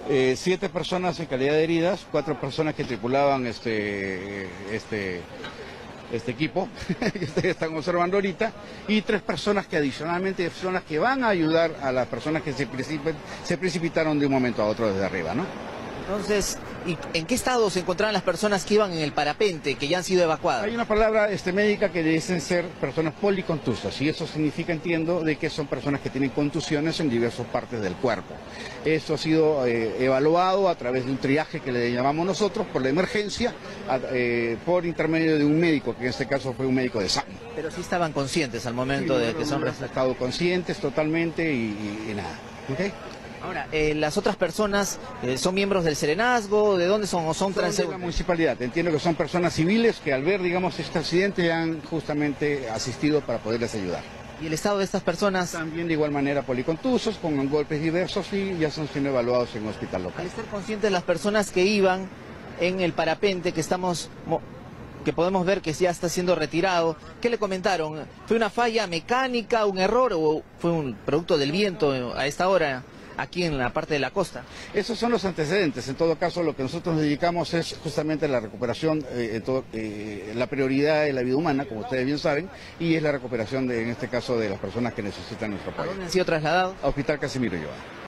7 personas en calidad de heridas, 4 personas que tripulaban este equipo que ustedes están observando ahorita, y 3 personas que adicionalmente son las que van a ayudar a las personas que se precipitaron de un momento a otro desde arriba, ¿no? Entonces, ¿y en qué estado se encontraban las personas que iban en el parapente, que ya han sido evacuadas? Hay una palabra médica que dicen ser personas policontusas, y eso significa, entiendo, de que son personas que tienen contusiones en diversas partes del cuerpo. Esto ha sido evaluado a través de un triaje que le llamamos nosotros por la emergencia, por intermedio de un médico, que en este caso fue un médico de SAM. Pero sí estaban conscientes al momento de que son rescatados. Estado conscientes totalmente y nada. ¿Okay? Ahora, las otras personas son miembros del Serenazgo, ¿de dónde son? ¿O son de la municipalidad? Entiendo que son personas civiles que al ver, digamos, este accidente han justamente asistido para poderles ayudar. ¿Y el estado de estas personas? También de igual manera policontusos, con golpes diversos, y ya están siendo evaluados en un hospital local. Al estar conscientes las personas que iban en el parapente que podemos ver que ya está siendo retirado, ¿qué le comentaron? ¿Fue una falla mecánica, un error o fue un producto del viento a esta hora aquí en la parte de la costa? Esos son los antecedentes. En todo caso, lo que nosotros nos dedicamos es justamente la recuperación, la prioridad de la vida humana, como ustedes bien saben, y es la recuperación, en este caso, de las personas que necesitan nuestro apoyo. ¿A dónde han sido trasladados? A Hospital Casimiro Ulloa.